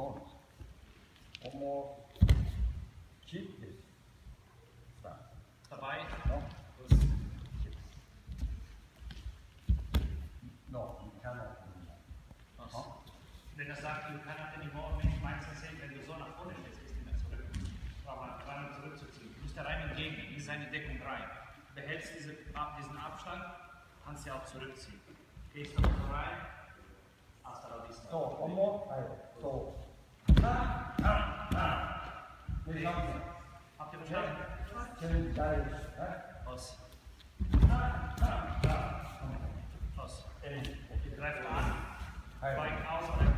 の重きです。 Dabei. No, you cannot. Wenn er sagt, du kannst anymore, wenn ich meins sehen, wenn du so nach vorne stehst, gehst du nicht mehr zurück. Aber rein zurückzuziehen. Du musst da rein entgegen, in seine Deckung rein. Behältst diesen Abstand, kannst du auch zurückziehen. Gehst noch so rein, hasta la vista. So, one more. So. Habt ihr verstanden? Aus. Aus. Ihr greift an, weicht aus.